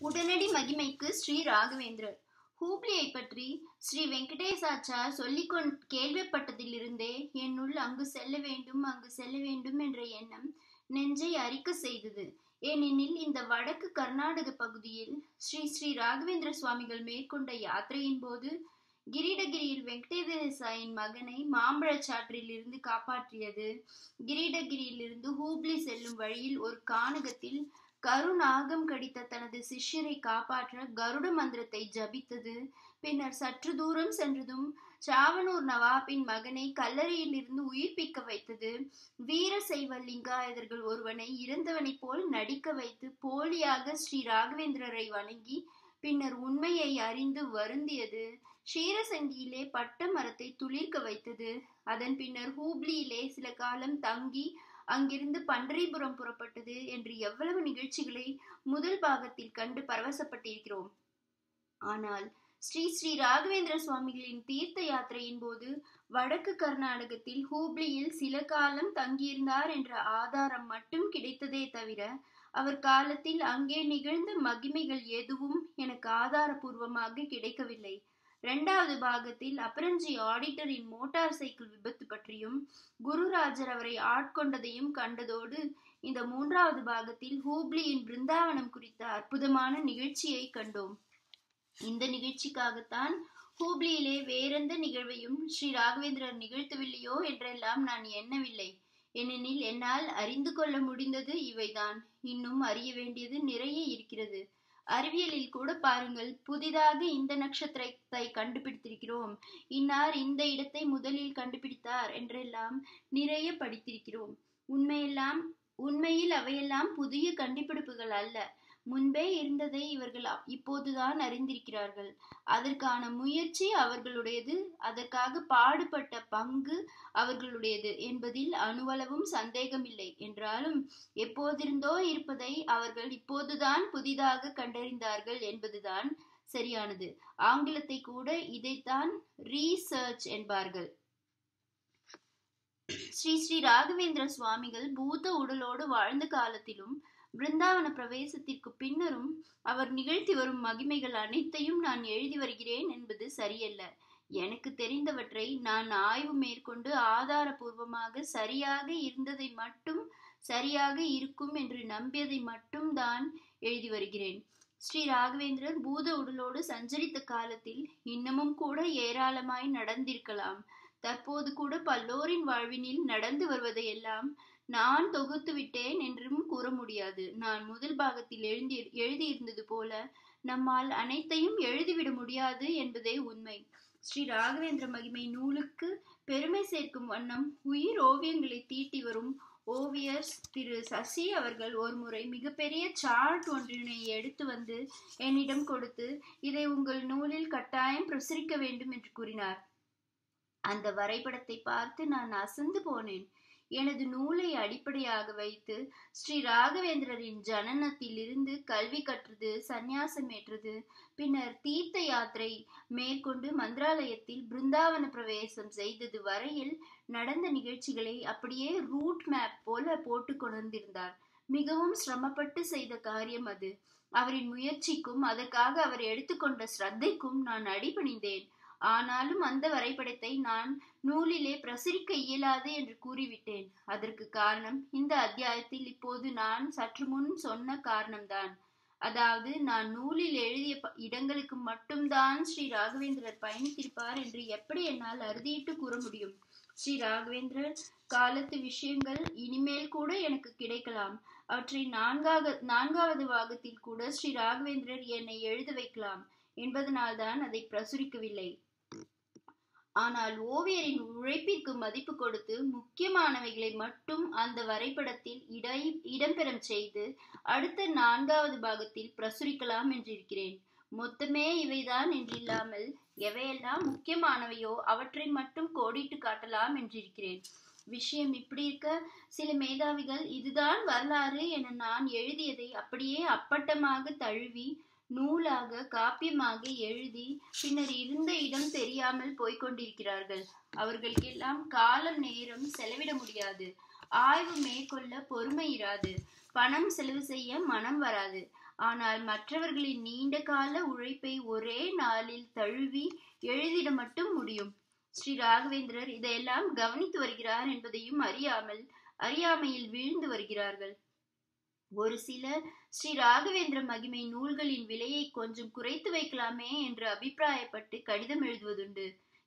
உடனடி மகிமைக்கு ஸ்ரீ ராகவேந்திரர். ஹூப்ளியை பற்றி ஸ்ரீ வெங்கடேசாச்சார் சொல்லிக் கேள்விப்பட்டதிலிருந்தே என்னுள் அங்கு செல்ல வேண்டும் என்ற எண்ணம் நெஞ்சை அரிக்க செய்தது. ஏனெனில் இந்த வடக்கு கர்நாடக பகுதியில் ஸ்ரீ ஸ்ரீ ராகவேந்திர சுவாமிகள் மேற்கொண்ட யாத்திரையின் போது கிரீடகிரியில் வெங்கடேசாயின் மகனை மாம்பழச்சாற்றில் இருந்து காப்பாற்றியது, கிரீடகிரியிலிருந்து ஹூப்ளி செல்லும் வழியில் ஒரு கானகத்தில் கருநாகம் கடித்த தனது சிஷ்யரை காப்பாற்ற கருட மந்திரத்தை ஜபித்தது, பின்னர் சற்று தூரம் சென்றதும் சாவனூர் நவாபின் மகனை கல்லறையில் இருந்து உயிர்ப்பிக்க வைத்தது, வீரசைவ லிங்காயதர்கள் ஒருவனை இறந்தவனைப் போல் நடிக்க வைத்து போலியாக ஸ்ரீ ராகவேந்திரரை வணங்கி பின்னர் உண்மையை அறிந்து வருந்தியது, ஷீரசங்கியிலே பட்ட மரத்தை துளிர்க்க வைத்தது, அதன் பின்னர் ஹூப்ளியிலே சில காலம் தங்கி அங்கிருந்து பண்டரிபுரம் புறப்பட்டது என்று எவ்வளவு நிகழ்ச்சிகளை முதல் பாகத்தில் கண்டு பரவசப்பட்டிருக்கிறோம். ஆனால் ஸ்ரீ ஸ்ரீ ராகவேந்திர சுவாமிகளின் தீர்த்த யாத்திரையின் போது வடக்கு கர்நாடகத்தில் ஹூப்ளியில் சில காலம் தங்கியிருந்தார் என்ற ஆதாரம் மட்டும் கிடைத்ததே தவிர அவர் காலத்தில் அங்கே நிகழ்ந்த மகிமைகள் எதுவும் எனக்கு ஆதாரபூர்வமாக கிடைக்கவில்லை. இரண்டாவது பாகத்தில் அபரஞ்சி ஆடிட்டரின் மோட்டார் சைக்கிள் விபத்து பற்றியும் குருராஜர் அவரை ஆட்கொண்டதையும் கண்டதோடு இந்த மூன்றாவது பாகத்தில் ஹூப்ளியின் பிருந்தாவனம் குறித்த அற்புதமான நிகழ்ச்சியை கண்டோம். இந்த நிகழ்ச்சிக்காகத்தான் ஹூப்ளியிலே வேறெந்த நிகழ்வையும் ஸ்ரீ ராகவேந்திரர் நிகழ்த்தவில்லையோ என்றெல்லாம் நான் எண்ணவில்லை. ஏனெனில் என்னால் அறிந்து கொள்ள முடிந்தது இவைதான். இன்னும் அறிய வேண்டியது நிறைய இருக்கிறது. அறிவியலில் கூட பாருங்கள், புதிதாக இந்த நட்சத்திரத்தை கண்டுபிடித்திருக்கிறோம், இன்னார் இந்த இடத்தை முதலில் கண்டுபிடித்தார் என்றெல்லாம் நிறைய படித்திருக்கிறோம். உண்மையில் அவையெல்லாம் புதிய கண்டுபிடிப்புகள் அல்ல. முன்பே இருந்ததை இவர்கள் இப்போதுதான் அறிந்திருக்கிறார்கள். அதற்கான முயற்சி அவர்களுடையது, அதற்காக பாடுபட்ட பங்கு அவர்களுடையது என்பதில் அணுவளவும் சந்தேகமில்லை. என்றாலும் எப்போதிருந்தோ இருப்பதை அவர்கள் இப்போதுதான் புதிதாக கண்டறிந்தார்கள் என்பதுதான் சரியானது. ஆங்கிலத்தை கூட இதைத்தான் ரீசர்ச் என்பார்கள். ஸ்ரீ ஸ்ரீ ராகவேந்திர சுவாமிகள் பூத உடலோடு வாழ்ந்த காலத்திலும் பிருந்தாவன பிரவேசத்திற்கு பின்னரும் அவர் நிகழ்த்தி வரும் மகிமைகள் அனைத்தையும் நான் எழுதி வருகிறேன் என்பது சரியல்ல. எனக்கு தெரிந்தவற்றை நான் ஆய்வு மேற்கொண்டு ஆதாரபூர்வமாக சரியாக இருந்ததை மட்டும், சரியாக இருக்கும் என்று நம்பியதை மட்டும் தான் எழுதி வருகிறேன். ஸ்ரீ ராகவேந்திரர் பூத உடலோடு சஞ்சரித்த காலத்தில் இன்னமும் கூட ஏராளமாய் நடந்திருக்கலாம். தற்போது கூட பல்லோரின் வாழ்வினில் நடந்து வருவதையெல்லாம் நான் தொகுத்து விட்டேன் என்றும் கூற முடியாது. நான் முதல் பாகத்தில் எழுதியிருந்தது போல நம்மால் அனைத்தையும் எழுதிவிட முடியாது என்பதே உண்மை. ஸ்ரீ ராகவேந்திர மகிமை நூலுக்கு பெருமை சேர்க்கும் வண்ணம் உயிர் ஓவியங்களை தீட்டி வரும் ஓவியர் திரு சசி அவர்கள் ஒரு முறை மிகப்பெரிய சார்ட் ஒன்றினை எடுத்து வந்து என்னிடம் கொடுத்து, இதை உங்கள் நூலில் கட்டாயம் பிரசுரிக்க வேண்டும் என்று கூறினார். அந்த வரைபடத்தை பார்த்து நான் அசந்து போனேன். எனது நூலை அடிப்படையாக வைத்து ஸ்ரீ ராகவேந்திரரின் ஜனனத்தில் இருந்து கல்வி கற்றது, சந்நியாசம் ஏற்றது, பின்னர் தீர்த்த யாத்திரை மேற்கொண்டு மந்திராலயத்தில் பிருந்தாவன பிரவேசம் செய்தது வரையில் நடந்த நிகழ்ச்சிகளை அப்படியே ரூட் மேப் போல போட்டு கொண்டிருந்தார். மிகவும் சிரமப்பட்டு செய்த காரியம் அது. அவரின் முயற்சிக்கும் அதற்காக அவர் எடுத்துக்கொண்ட ஸ்ரத்தைக்கும் நான் அடிபணிந்தேன். ஆனாலும் அந்த வரைபடத்தை நான் நூலிலே பிரசுரிக்க இயலாது என்று கூறிவிட்டேன். அதற்கு காரணம் இந்த அத்தியாயத்தில் இப்போது நான் சற்று முன் சொன்ன காரணம்தான். அதாவது நான் நூலில் எழுதிய இடங்களுக்கு மட்டும்தான் ஸ்ரீ ராகவேந்திரர் பயணித்திருப்பார் என்று எப்படி என்னால் அறுதியிட்டு கூற முடியும்? ஸ்ரீ ராகவேந்திரர் காலத்து விஷயங்கள் இனிமேல் கூட எனக்கு கிடைக்கலாம். அவற்றை நான்காவது பாகத்தில் கூட ஸ்ரீ ராகவேந்திரர் என்னை எழுத வைக்கலாம் என்பதனால்தான் அதை பிரசுரிக்கவில்லை. ஆனால் ஓவியரின் உழைப்பிற்கு மதிப்பு கொடுத்து முக்கியமானவைகளை மட்டும் அந்த வரைபடத்தில் இடம்பெறம் செய்து அடுத்த 4வது பாகத்தில் பிரசுரிக்கலாம் என்றிருக்கிறேன். மொத்தமே இவைதான் என்றில்லாமல் எவையெல்லாம் முக்கியமானவையோ அவற்றை மட்டும் கோடிட்டு காட்டலாம் என்றிருக்கிறேன். விஷயம் இப்படி இருக்க சில மேதாவிகள் இதுதான் வரலாறு என நான் எழுதியதை அப்படியே அப்பட்டமாக தழுவி நூலாக காப்பியமாக எழுதி பின்னர் இருந்த இடம் தெரியாமல் போய்கொண்டிருக்கிறார்கள். அவர்களுக்கெல்லாம் காலம் நேரம் செலவிட முடியாது, ஆய்வு மேற்கொள்ள பொறுமை இராது, பணம் செலவு செய்ய மனம் வராது. ஆனால் மற்றவர்களின் நீண்ட கால உழைப்பை ஒரே நாளில் தழுவி எழுதிட மட்டும் முடியும். ஸ்ரீ ராகவேந்திரர் இதையெல்லாம் கவனித்து வருகிறார் என்பதையும் அறியாமையில் வீழ்ந்து வருகிறார்கள். ஒரு சிலர் ஸ்ரீ ராகவேந்திர மகிமை நூல்களின் விலையை கொஞ்சம் குறைத்து வைக்கலாமே என்று அபிப்பிராயப்பட்டு கடிதம் எழுதுவதுண்டு.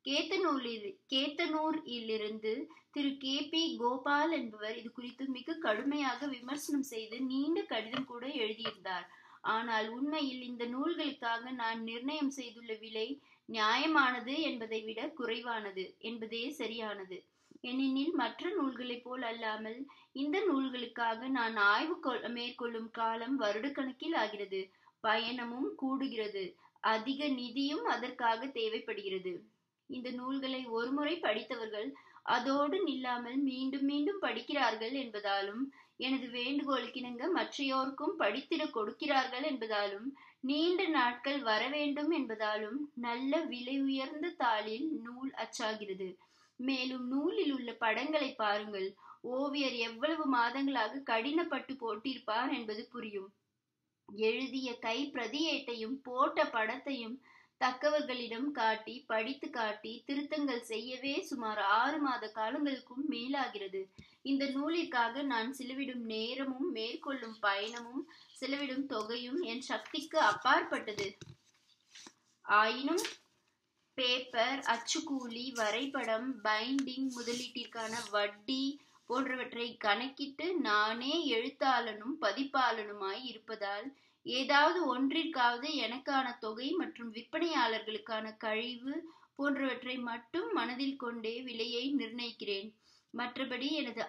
கேத்தனூரிலிருந்து திரு K.P. கோபால் என்பவர் இது குறித்து மிக கடுமையாக விமர்சனம் செய்து நீண்ட கடிதம் கூட எழுதியிருந்தார். ஆனால் உண்மையில் இந்த நூல்களுக்காக நான் நிர்ணயம் செய்துள்ள விலை நியாயமானது என்பதை விட குறைவானது என்பதே சரியானது. ஏனெனில் மற்ற நூல்களைப் போல் அல்லாமல் இந்த நூல்களுக்காக நான் ஆய்வு மேற்கொள்ளும் காலம் வருடக்கணக்கில் ஆகிறது. பயணமும் கூடுகிறது. அதிக நிதியும் அதற்காக தேவைப்படுகிறது. இந்த நூல்களை ஒருமுறை படித்தவர்கள் அதோடு நில்லாமல் மீண்டும் மீண்டும் படிக்கிறார்கள் என்பதாலும், எனது வேண்டுகோளுக்கிணங்க மற்றையோருக்கும் படித்திட கொடுக்கிறார்கள் என்பதாலும், நீண்ட நாட்கள் வர வேண்டும் என்பதாலும் நல்ல விலை உயர்ந்த தாளில் நூல் அச்சாகிறது. மேலும் நூலில் உள்ள படங்களை பாருங்கள். ஓவியர் எவ்வளவு மாதங்களாக கடினப்பட்டு போட்டிருப்பார் என்பது புரியும். எழுதிய கை பிரதியேட்டையும் போட்ட படத்தையும் தக்கவர்களிடம் காட்டி படித்து காட்டி திருத்தங்கள் செய்யவே சுமார் 6 மாத காலங்களுக்கும் மேலாகிறது. இந்த நூலிற்காக நான் செலவிடும் நேரமும் மேற்கொள்ளும் பயணமும் செலவிடும் தொகையும் என் சக்திக்கு அப்பாற்பட்டது. ஆயினும் பேப்பர், அச்சுக்கூலி, வரைபடம், பைண்டிங் முதலீட்டிற்கான வட்டி போன்றவற்றை கணக்கிட்டு நானே எழுத்தாளனும் பதிப்பாளனுமாய் இருப்பதால் ஏதாவது ஒன்றிற்காவது எனக்கான தொகை மற்றும் விற்பனையாளர்களுக்கான கழிவு போன்றவற்றை மட்டும் மனதில் கொண்டே விலையை நிர்ணயிக்கிறேன். மற்றபடி எனது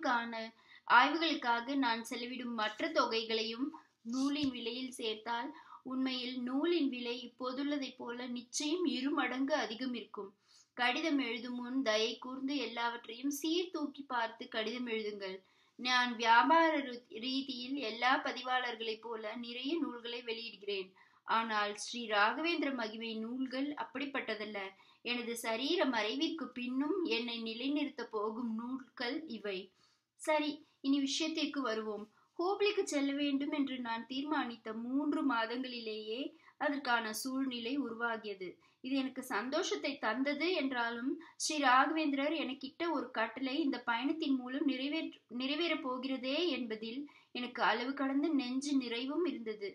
ஆய்வுகளுக்காக நான் செலவிடும் மற்ற தொகைகளையும் நூலின் விலையில் சேர்த்தால் உண்மையில் நூலின் விலை இப்போதுள்ளதைப் போல நிச்சயம் 2 மடங்கு அதிகம் இருக்கும். கடிதம் எழுதும் முன் தயை கூர்ந்து எல்லாவற்றையும் சீர்தூக்கி பார்த்து கடிதம் எழுதுங்கள். நான் வியாபார ரீதியில் எல்லா பதிவாளர்களைப் போல நிறைய நூல்களை வெளியிடுகிறேன். ஆனால் ஸ்ரீ ராகவேந்திர மகிமை நூல்கள் அப்படிப்பட்டதல்ல. எனது சரீர மறைவிற்கு பின்னும் என்னை நிலைநிறுத்த போகும் நூல்கள் இவை. சரி, இனி விஷயத்திற்கு வருவோம். ஹூப்ளிக்கு செல்ல வேண்டும் என்று நான் தீர்மானித்த 3 மாதங்களிலேயே அதற்கான சூழ்நிலை உருவாகியது. இது எனக்கு சந்தோஷத்தை தந்தது என்றாலும் ஸ்ரீ ராகவேந்திரர் எனக்கிட்ட ஒரு கட்டளை இந்த பயணத்தின் மூலம் நிறைவேறப் போகிறதே என்பதில் எனக்கு அளவு கடந்த நெஞ்சு நிறைவும் இருந்தது.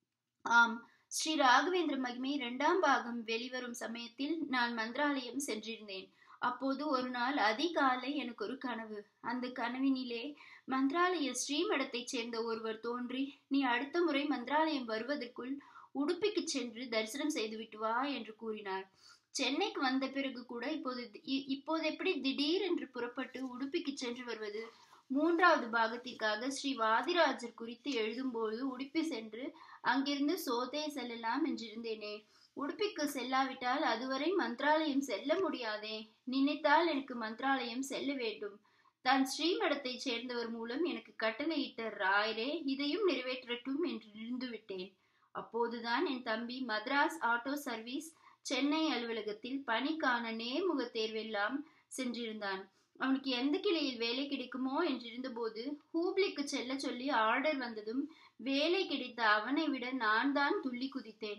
ஆம், ஸ்ரீ ராகவேந்திர மகிமை 2ஆம் பாகம் வெளிவரும் சமயத்தில் நான் மந்திராலயம் சென்றிருந்தேன். அப்போது ஒரு நாள் அதிகாலை எனக்கு ஒரு கனவு. அந்த கனவினிலே மந்திராலய ஸ்ரீமடத்தைச் சேர்ந்த ஒருவர் தோன்றி, நீ அடுத்த முறை மந்திராலயம் வருவதற்குள் உடுப்பிக்கு சென்று தரிசனம் செய்துவிட்டு வா என்று கூறினார். சென்னைக்கு வந்த பிறகு கூட இப்போது எப்படி திடீரென்று புறப்பட்டு உடுப்பிக்கு சென்று வருவது? 3வது பாகத்திற்காக ஸ்ரீ வாதிராஜர் குறித்து எழுதும்போது உடுப்பி சென்று அங்கிருந்து சோதே செல்லலாம் என்றிருந்தேனே. உடுப்பிக்கு செல்லாவிட்டால் அதுவரை மந்திராலயம் செல்ல முடியாதே. நினைத்தால் எனக்கு மந்திராலயம் செல்ல வேண்டும். தன் ஸ்ரீமடத்தை சேர்ந்தவர் மூலம் எனக்கு கட்டளையிட்ட ராயரே இதையும் நிறைவேற்றட்டும் என்று இருந்துவிட்டேன். அப்போதுதான் என் தம்பி மദ്രാஸ் ஆட்டோ சர்வீஸ் சென்னை அலுவலகத்தில் பணிக்கான நேர்முக தேர்வெல்லாம் சென்றிருந்தான். அவனுக்கு எந்த கிளையில் வேலை கிடைக்குமோ என்றிருந்த போது ஹூப்ளிக்கு செல்ல சொல்லி ஆர்டர் வந்ததும் வேலை கிடைத்த அவனை விட நான் தான் துள்ளி குதித்தேன்.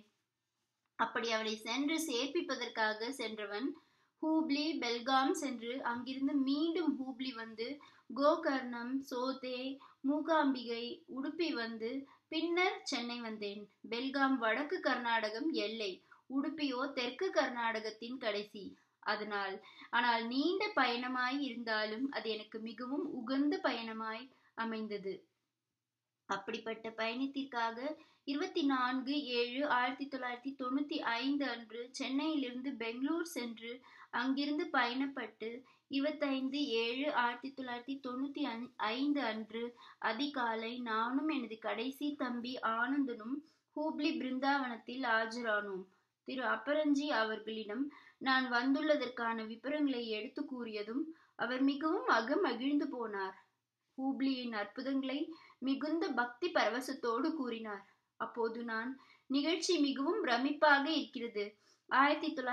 அப்படி அவனை சென்று சேர்ப்பிப்பதற்காக சென்றவன் ஹூப்ளி, பெல்காம் சென்று அங்கிருந்து மீண்டும் ஹூப்ளி வந்து கோகர்ணம், சோதே, மூகாம்பிகை, உடுப்பி வந்து பின்னர் சென்னை வந்தேன். பெல்காம் வடக்கு கர்நாடகம் எல்லை, உடுப்பியோ தெற்கு கர்நாடகத்தின் கடைசி. ஆனால் நீண்ட பயணமாய் இருந்தாலும் அது எனக்கு மிகவும் உகந்த பயணமாய் அமைந்தது. அப்படிப்பட்ட பயணத்திற்காக 24/7/1995 அன்று சென்னையிலிருந்து பெங்களூர் சென்று அங்கிருந்து பயணப்பட்டு 25/7/1995 அன்று அதிகாலை நானும் எனது கடைசி தம்பி ஆனந்தனும் ஹூப்ளி பிருந்தாவனத்தில் ஆஜரானோம். திரு அப்பரஞ்சி அவர்களிடம் நான் வந்துள்ளதற்கான விபரங்களை எடுத்து கூறியதும் அவர் மிகவும் மகிழ்ந்து போனார். ஹூப்ளியின் அற்புதங்களை மிகுந்த பக்தி பரவசத்தோடு கூறினார். அப்போது நான் நிகழ்ச்சி மிகவும் பிரமிப்பாக இருக்கிறது.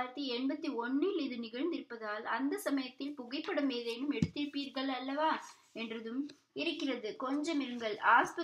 1981 இது நிகழ்ந்திருப்பதால் அந்த சமயத்தில் புகைப்படம் ஏதேனும் எடுத்திருப்பீர்கள் அல்லவா என்றதும், இருக்கிறது, கொஞ்சம் இருங்கள்,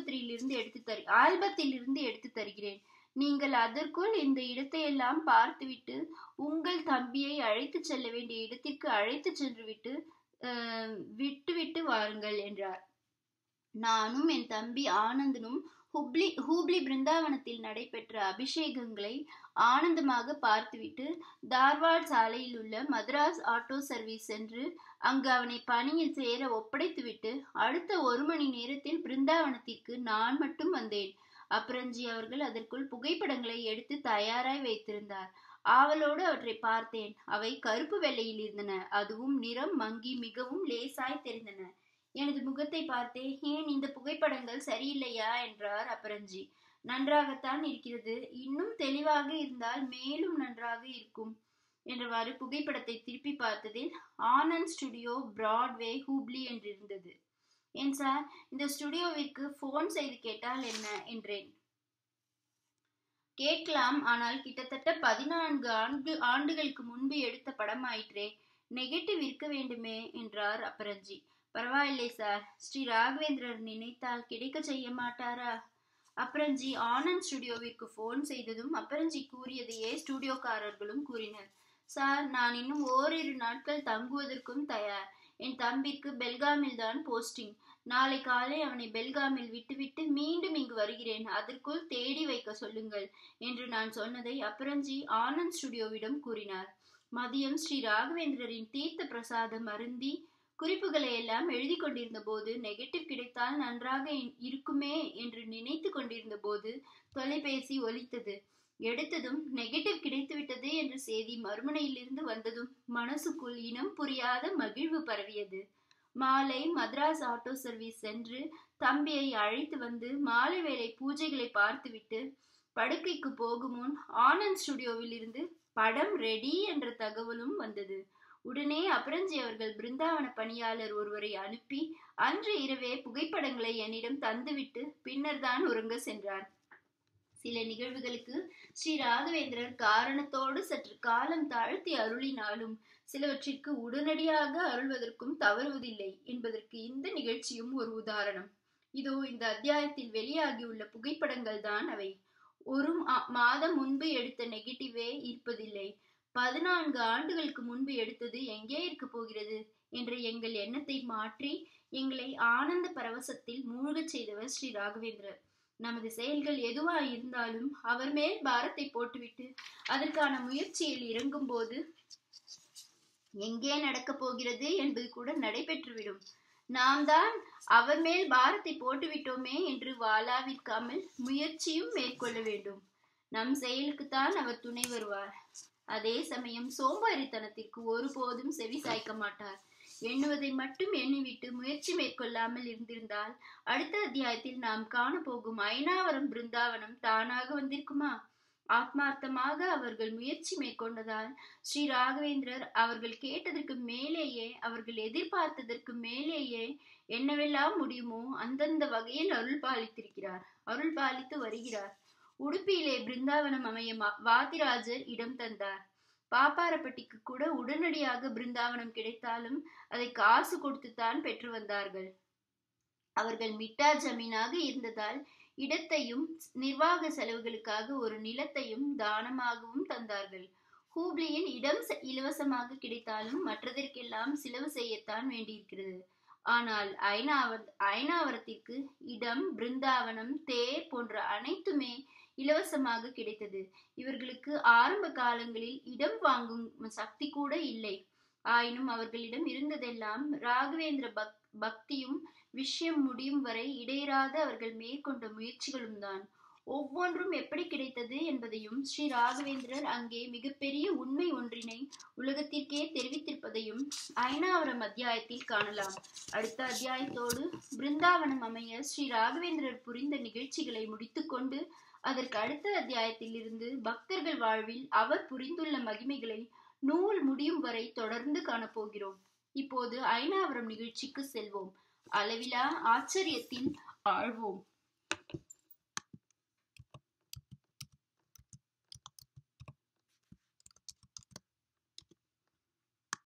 ஆல்பத்திலிருந்து எடுத்து தருகிறேன். நீங்கள் அதற்குள் இந்த இடத்தையெல்லாம் பார்த்துவிட்டு உங்கள் தம்பியை அழைத்துச் செல்ல வேண்டிய இடத்திற்கு அழைத்துச் சென்று விட்டுவிட்டு வாருங்கள் என்றார். நானும் என் தம்பி ஆனந்தனும் ஹூப்ளி பிருந்தாவனத்தில் நடைபெற்ற அபிஷேகங்களை ஆனந்தமாக பார்த்துவிட்டு தார்வாட் சாலையில் உள்ள மதராஸ் ஆட்டோ சர்வீஸ் சென்று அங்கு அவனை பணியில் சேர ஒப்படைத்துவிட்டு அடுத்த 1 மணி நேரத்தில் பிருந்தாவனத்திற்கு நான் மட்டும் வந்தேன். அப்ரஞ்சி அவர்கள் அதற்குள் புகைப்படங்களை எடுத்து தயாராய் வைத்திருந்தார். ஆவலோடு அவற்றை பார்த்தேன். அவை கருப்பு வெள்ளையில் இருந்தன. அதுவும் நிறம் மங்கி மிகவும் லேசாய் தெரிந்தன. எனது முகத்தை பார்த்தே, ஏன் இந்த புகைப்படங்கள் சரியில்லையா என்றார் அப்ரஞ்சி. நன்றாகத்தான் இருக்கிறது, இன்னும் தெளிவாக இருந்தால் மேலும் நன்றாக இருக்கும் என்றவாறு புகைப்படத்தை திருப்பி பார்த்ததில் ஆனந்த் ஸ்டுடியோ, பிராட்வே, ஹூப்ளி என்றிருந்தது. ஏன் சார், இந்த ஸ்டுடியோவிற்கு போன் செய்து கேட்டால் என்ன என்றேன். கேட்கலாம், ஆனால் கிட்டத்தட்ட 14 ஆண்டுகளுக்கு முன்பு எடுத்த படமாயிற்றே, நெகட்டிவ் இருக்க வேண்டுமே என்றார் அப்ரஞ்சி. பரவாயில்லை சார், ஸ்ரீ ராகவேந்திரர் நினைத்தால் கிடைக்க செய்ய மாட்டாரா? அப்ரஞ்சி ஆனந்த் ஸ்டுடியோவிற்கு போன் செய்ததும் அப்ரஞ்சி கூறியதையே ஸ்டுடியோக்காரர்களும் கூறினர். சார், நான் இன்னும் ஓரிரு நாட்கள் தங்குவதற்கும் தயார். என் தம்பிக்கு பெல்காமில் தான் போஸ்டிங். நாளை காலை அவனை பெல்காமில் விட்டுவிட்டு மீண்டும் இங்கு வருகிறேன். அதற்குள் தேடி வைக்க சொல்லுங்கள் என்று நான் சொன்னதை அப்ரஞ்சி ஆனந்த் ஸ்டுடியோவிடம் கூறினார். மதியம் ஸ்ரீ ராகவேந்திரரின் தீர்த்த பிரசாதம் அருந்தி குறிப்புகளை எல்லாம் எழுதி கொண்டிருந்த போது, நெகட்டிவ் கிடைத்தால் நன்றாக இருக்குமே என்று நினைத்து கொண்டிருந்த போது தொலைபேசி ஒலித்தது. எடுத்ததும் நெகட்டிவ் கிடைத்துவிட்டது என்ற செய்தி மறுமுனையிலிருந்து வந்ததும் மனசுக்குள் இனம் புரியாத மகிழ்வு பரவியது. மாலை மதராஸ் ஆட்டோ சர்வீஸ் சென்று தம்பியை அழைத்து வந்து மாலை வேளை பூஜைகளை பார்த்துவிட்டு படுக்கைக்கு போகும் முன் ஆனந்த் ஸ்டுடியோவில் இருந்து படம் ரெடி என்ற தகவலும் வந்தது. உடனே அப்ரஞ்சி அவர்கள் பிருந்தாவன பணியாளர் ஒருவரை அனுப்பி அன்று இரவே புகைப்படங்களை என்னிடம் தந்துவிட்டு பின்னர் தான் உறங்க சென்றார். சில நிகழ்வுகளுக்கு ஸ்ரீ ராகவேந்திரர் காரணத்தோடு சற்று காலம் தாழ்த்தி அருளினாலும் சிலவற்றிற்கு உடனடியாக அருள்வதற்கும் தவறுவதில்லை என்பதற்கு இந்த நிகழ்ச்சியும் ஒரு உதாரணம். இதோ இந்த அத்தியாயத்தில் வெளியாகியுள்ள புகைப்படங்கள் தான் அவை. 1 மாதம் முன்பு எடுத்த நெகட்டிவே இருப்பதில்லை. 14 ஆண்டுகளுக்கு முன்பு எடுத்தது எங்கே இருக்க போகிறது என்ற எங்கள் எண்ணத்தை மாற்றி எங்களை ஆனந்த பரவசத்தில் மூழ்கச் செய்தவர் ஸ்ரீ ராகவேந்திரர். நமது செயல்கள் எதுவாய் இருந்தாலும் அவர் மேல் பாரத்தை போட்டுவிட்டு அதற்கான முயற்சியில் இறங்கும் போது எங்கே நடக்கப் போகிறது என்பது கூட நடைபெற்றுவிடும். நாம் தான் அவர் மேல் பாரத்தை போட்டுவிட்டோமே என்று வாளாவிற்காமல் முயற்சியும் மேற்கொள்ள வேண்டும். நம் செயலுக்குத்தான் அவர் துணை வருவார். அதே சமயம் சோம்பேறித்தனத்திற்கு ஒருபோதும் செவி சாய்க்க மாட்டார். எண்ணுவதை மட்டும் எண்ணிவிட்டு முயற்சி மேற்கொள்ளாமல் இருந்திருந்தால் அடுத்த அத்தியாயத்தில் நாம் காணப்போகும் அயனாவரம் பிருந்தாவனம் தானாக வந்திருக்குமா? ஆத்மார்த்தமாக அவர்கள் முயற்சி மேற்கொண்டதால் ஸ்ரீ ராகவேந்திரர் அவர்கள் கேட்டதற்கு மேலேயே, அவர்கள் எதிர்பார்த்ததற்கு மேலேயே என்னவெல்லாம் முடியுமோ அந்தந்த வகையில் அருள் பாலித்திருக்கிறார், அருள் பாலித்து வருகிறார். உடுப்பியிலே பிருந்தாவனம் அமைய வாதிராஜர் இடம் தந்தார். பாப்பாரப்பட்டிக்கு கூட உடனடியாக பிருந்தாவனம் கிடைத்தாலும் அதை காசு கொடுத்துத்தான் பெற்று வந்தார்கள். அவர்கள் மிட்டா ஜமீனாக இருந்ததால் இடத்தையும் நிர்வாக செலவுகளுக்காக ஒரு நிலத்தையும் தானமாகவும் தந்தார்கள். ஹூப்ளியில் இடம் இலவசமாக கிடைத்தாலும் மற்றதற்கெல்லாம் செலவு செய்யத்தான் வேண்டியிருக்கிறது. ஆனால் அயனாவரத்திற்கு இடம், பிருந்தாவனம், தேர் போன்ற அனைத்துமே இலவசமாக கிடைத்தது. இவர்களுக்கு ஆரம்ப காலங்களில் இடம் வாங்கும் சக்தி கூட இல்லை. ஆயினும் அவர்களிடம் இருந்ததெல்லாம் ராகவேந்திர பக்தியும் விஷயம் முடியும் வரை இடையராத அவர்கள் மேற்கொண்ட முயற்சிகளும் தான். ஒவ்வொன்றும் எப்படி கிடைத்தது என்பதையும் ஸ்ரீ ராகவேந்திரர் அங்கே மிகப்பெரிய உண்மை ஒன்றினை உலகத்திற்கே தெரிவித்திருப்பதையும் அயனாவரம் அத்தியாயத்தில் காணலாம். அடுத்த அத்தியாயத்தோடு பிருந்தாவனம் அமைய ஸ்ரீ ராகவேந்திரர் புரிந்த நிகழ்ச்சிகளை முடித்துக்கொண்டு அதற்கு அடுத்த அத்தியாயத்தில் இருந்து பக்தர்கள் வாழ்வில் அவர் புரிந்துள்ள மகிமைகளை நூல் முடியும் வரை தொடர்ந்து காணப்போகிறோம். இப்போது அயனாவரம் நிகழ்ச்சிக்கு செல்வோம். அளவிலா ஆச்சரியத்தில் ஆழ்வோம்.